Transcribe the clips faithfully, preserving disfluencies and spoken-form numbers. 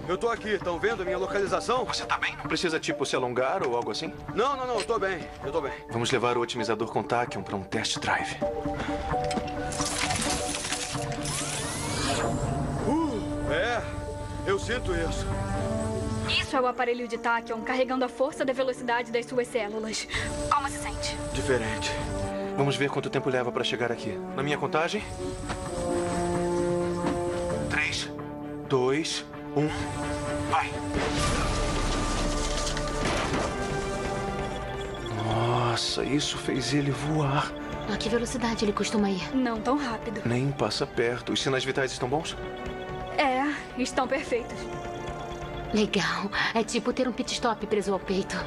Eu tô aqui, estão vendo a minha localização? Você tá bem? Não precisa, tipo, se alongar ou algo assim? Não, não, não, eu tô bem, eu tô bem. Vamos levar o otimizador com Tachyon para um test drive. Uh, é, eu sinto isso. Isso é o aparelho de Tachyon carregando a força da velocidade das suas células. Como se sente? Diferente. Vamos ver quanto tempo leva para chegar aqui. Na minha contagem... Três, dois, um, vai! Nossa, isso fez ele voar. A que velocidade ele costuma ir? Não tão rápido. Nem passa perto. Os sinais vitais estão bons? É, estão perfeitos. Legal. É tipo ter um pit stop preso ao peito.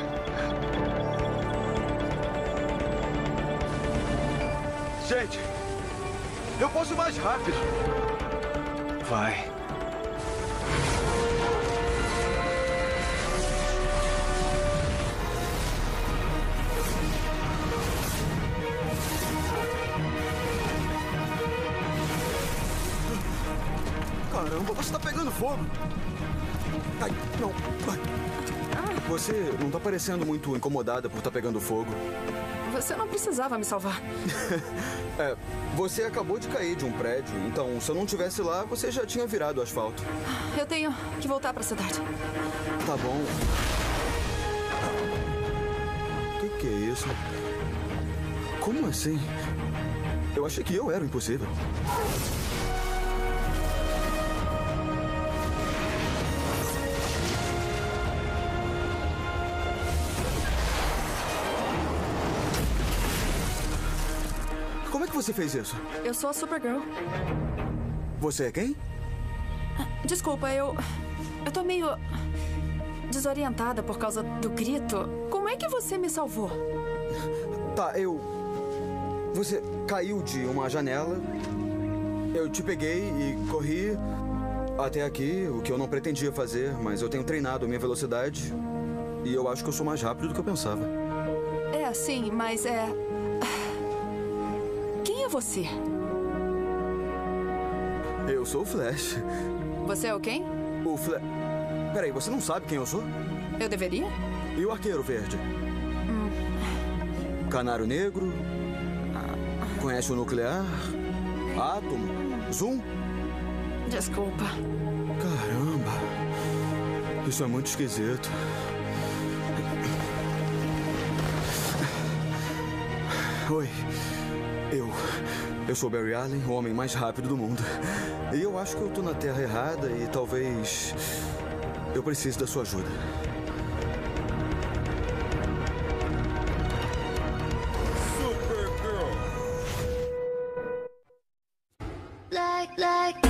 Gente, eu posso ir mais rápido. Vai. Caramba, você tá pegando fogo. Ai, não. Ai. Você não tá parecendo muito incomodada por estar pegando fogo. Você não precisava me salvar. É, você acabou de cair de um prédio, então se eu não estivesse lá, você já tinha virado o asfalto. Eu tenho que voltar pra cidade. Tá bom. O que, que é isso? Como assim? Eu achei que eu era o impossível. Como é que você fez isso? Eu sou a Supergirl. Você é quem? Desculpa, eu... Eu tô meio... desorientada por causa do grito. Como é que você me salvou? Tá, eu... Você caiu de uma janela. Eu te peguei e corri até aqui, o que eu não pretendia fazer, mas eu tenho treinado a minha velocidade e eu acho que eu sou mais rápido do que eu pensava. É, sim, mas é... Quem é você? Eu sou o Flash. Você é o quem? O Flash... Peraí, você não sabe quem eu sou? Eu deveria? E o Arqueiro Verde? Hum. Canário Negro? Conhece o Nuclear? Átomo? Zoom? Desculpa. Caramba. Isso é muito esquisito. Oi. Eu... Eu sou Barry Allen, o homem mais rápido do mundo. E eu acho que eu tô na terra errada e talvez... eu precise da sua ajuda. Like, like